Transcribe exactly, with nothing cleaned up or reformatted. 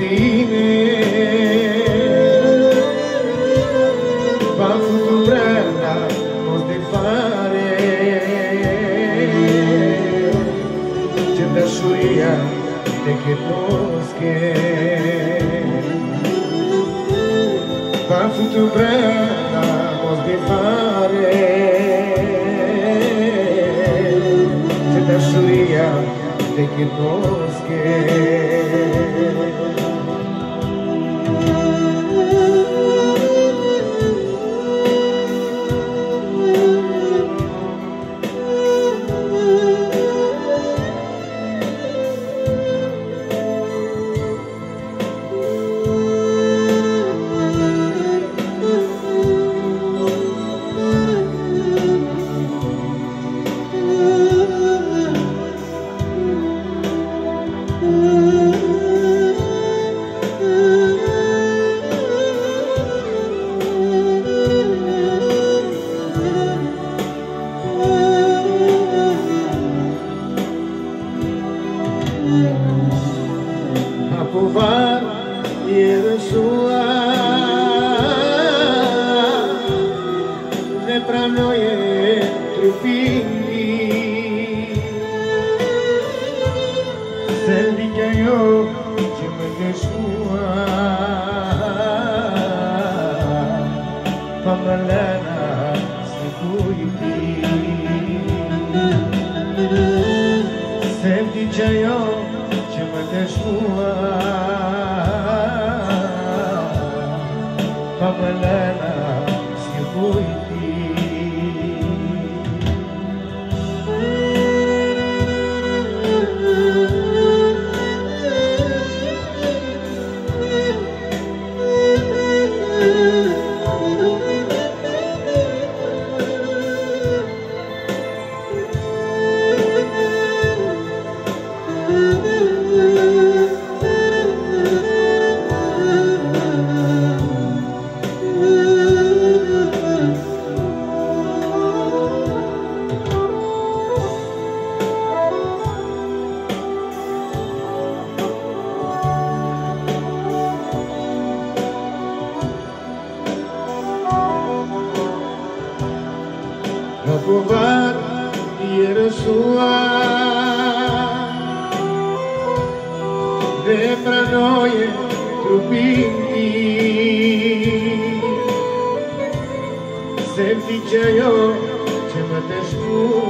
tine v-am făcut branda most de fare ce dashuria te chetoske v-am făcut branda most de fare ce dashuria te chetoske Apovar era sua ne pra noi e trupini se dica io ci mette sua pamalana se cuiti se dica io ci mette sua pamalana se cuiti Apovar era sua de pra noi trupini se dice io ce mette sua